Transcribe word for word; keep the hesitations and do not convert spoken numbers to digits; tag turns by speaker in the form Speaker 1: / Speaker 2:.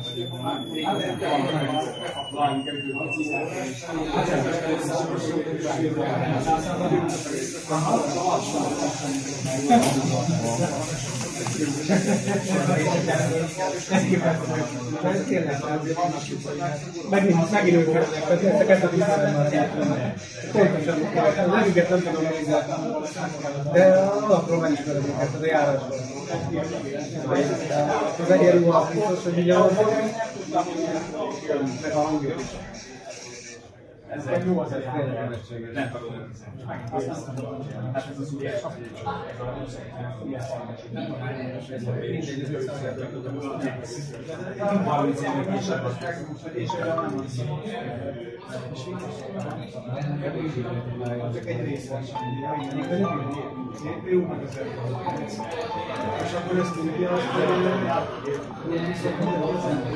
Speaker 1: Megint, megint ők kerülnek, ezeket a visszanemben pontosan a legüket nem tudom megnézni, de alapról megismerem őket, az a járásban. Az egyenruha biztos, hogy ugye az meg a hangját is. Ez egy jó az egy tényleg. Nem tudom. Hát ez az úgy és csak egy része jó meg az és akkor ezt tudja, azt